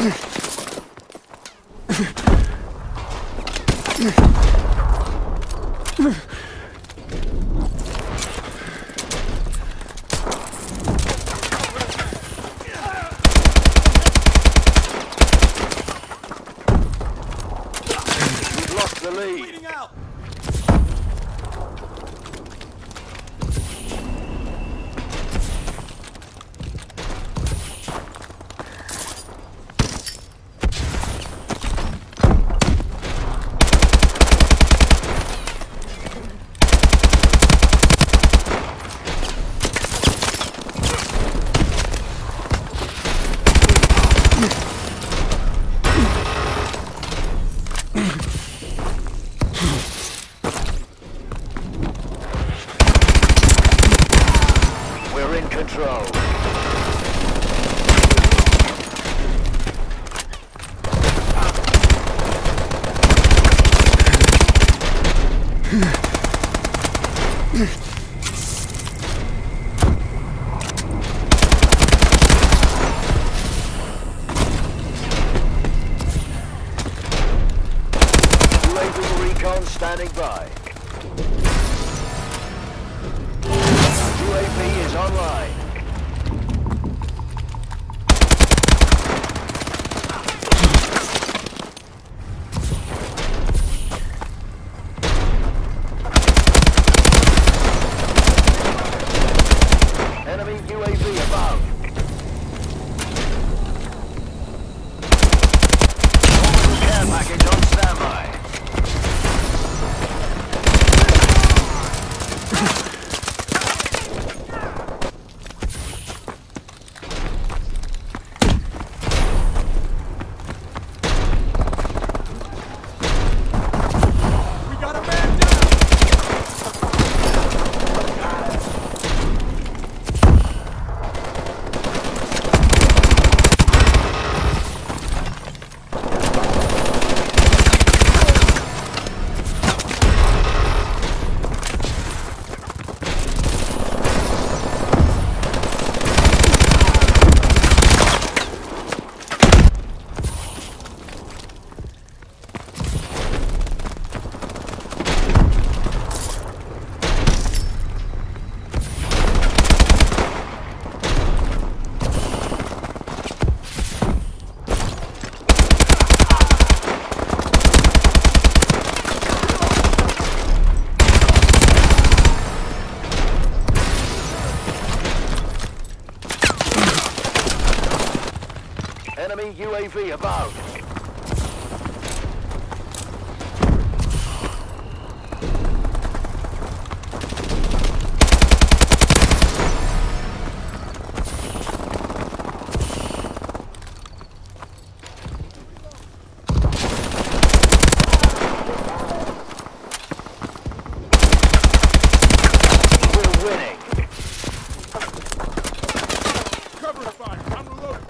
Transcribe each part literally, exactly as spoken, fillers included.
The lead. Bleeding out. We're in control. U A V recon standing by. U A V is online. Enemy U A V above. Orbital care package on standby. Enemy U A V above. We're winning. Cover fire. I'm reloading.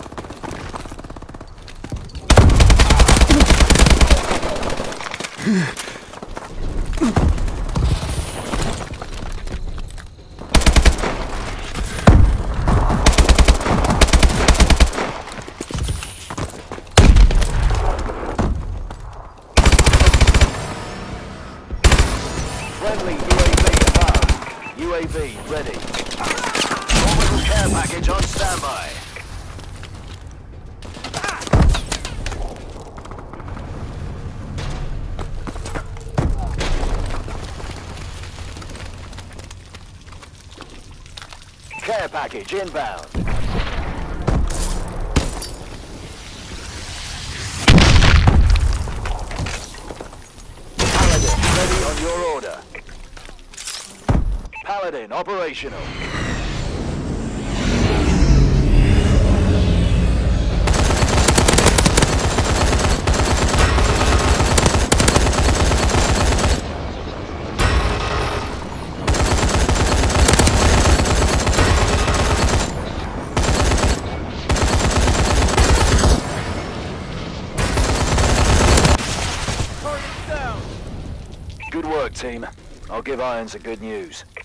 Friendly U A V above. U A V ready. Orbital care package on standby. Care package inbound. Paladin ready on your order. Paladin operational. Good work, team. I'll give Irons the good news.